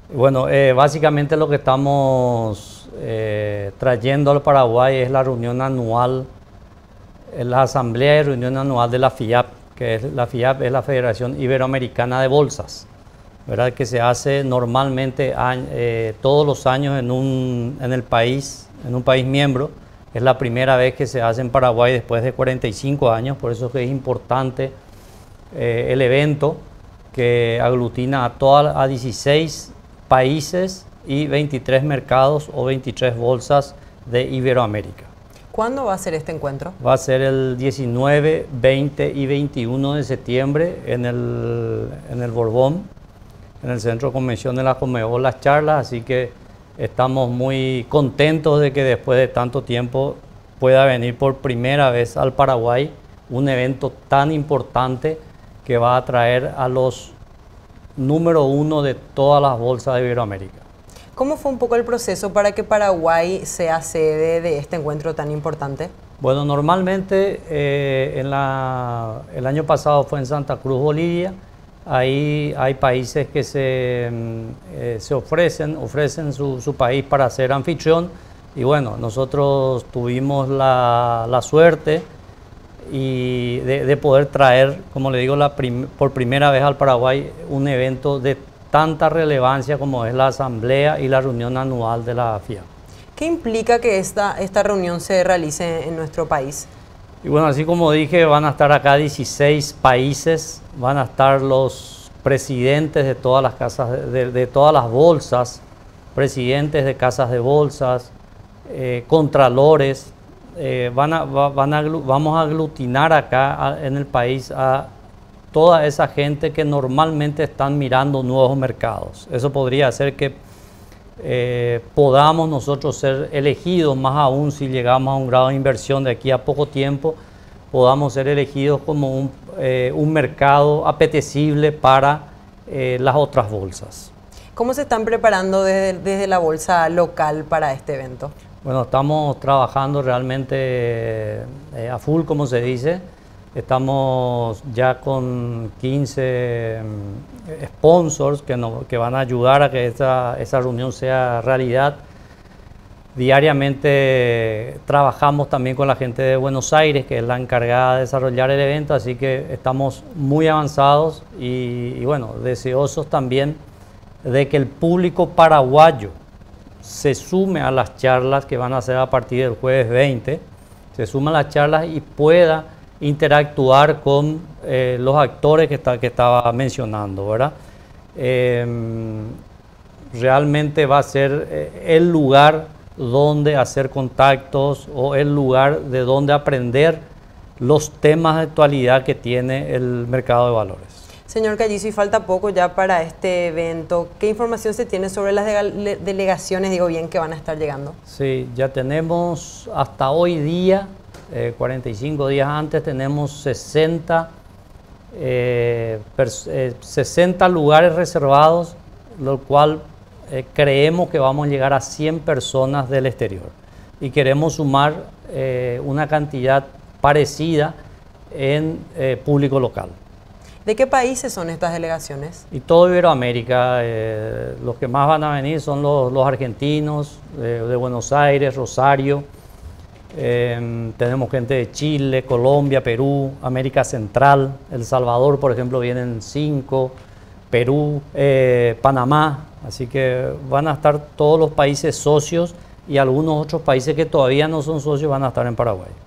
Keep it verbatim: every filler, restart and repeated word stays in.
Bueno, eh, básicamente lo que estamos eh, trayendo al Paraguay es la reunión anual, eh, la asamblea y reunión anual de la FIAP, que es la FIAP es la Federación Iberoamericana de Bolsas, ¿verdad? Que se hace normalmente eh, todos los años en, un, en el país, en un país miembro. Es la primera vez que se hace en Paraguay después de cuarenta y cinco años, por eso es que es importante eh, el evento que aglutina a, toda, a dieciséis países y veintitrés mercados o veintitrés bolsas de Iberoamérica. ¿Cuándo va a ser este encuentro? Va a ser el diecinueve, veinte y veintiuno de septiembre en el, en el Borbón, en el Centro de Convención de la Conmebol, las charlas, así que estamos muy contentos de que después de tanto tiempo pueda venir por primera vez al Paraguay un evento tan importante que va a atraer a los número uno de todas las bolsas de Iberoamérica. ¿Cómo fue un poco el proceso para que Paraguay sea sede de este encuentro tan importante? Bueno, normalmente eh, en la, el año pasado fue en Santa Cruz, Bolivia. Ahí hay países que se, eh, se ofrecen, ofrecen su, su país para ser anfitrión. Y bueno, nosotros tuvimos la, la suerte y de, de poder traer, como le digo, la prim, por primera vez al Paraguay un evento de tanta relevancia como es la asamblea y la reunión anual de la FIAP. ¿Qué implica que esta, esta reunión se realice en nuestro país? Y bueno, así como dije, van a estar acá dieciséis países, van a estar los presidentes de todas las casas, de, de todas las bolsas, presidentes de casas de bolsas, eh, contralores. Eh, van a, van a, vamos a aglutinar acá a, en el país a toda esa gente que normalmente están mirando nuevos mercados. Eso podría hacer que eh, podamos nosotros ser elegidos, más aún si llegamos a un grado de inversión de aquí a poco tiempo, podamos ser elegidos como un, eh, un mercado apetecible para eh, las otras bolsas. ¿Cómo se están preparando desde, desde la bolsa local para este evento? Bueno, estamos trabajando realmente eh, a full, como se dice. Estamos ya con quince sponsors que, nos, que van a ayudar a que esa, esa reunión sea realidad. Diariamente trabajamos también con la gente de Buenos Aires, que es la encargada de desarrollar el evento, así que estamos muy avanzados y, y bueno, deseosos también de que el público paraguayo se sume a las charlas que van a hacer a partir del jueves veinte, se sume a las charlas y pueda interactuar con eh, los actores que, está, que estaba mencionando, ¿verdad? Eh, realmente va a ser eh, el lugar donde hacer contactos o el lugar de donde aprender los temas de actualidad que tiene el mercado de valores. Señor Callizo, y falta poco ya para este evento. ¿Qué información se tiene sobre las de delegaciones, digo bien, que van a estar llegando? Sí, ya tenemos hasta hoy día, eh, cuarenta y cinco días antes, tenemos sesenta, eh, eh, sesenta lugares reservados, lo cual eh, creemos que vamos a llegar a cien personas del exterior. Y queremos sumar eh, una cantidad parecida en eh, público local. ¿De qué países son estas delegaciones? Y todo Iberoamérica, eh, los que más van a venir son los, los argentinos, eh, de Buenos Aires, Rosario, eh, tenemos gente de Chile, Colombia, Perú, América Central, El Salvador, por ejemplo, vienen cinco, Perú, eh, Panamá, así que van a estar todos los países socios y algunos otros países que todavía no son socios van a estar en Paraguay.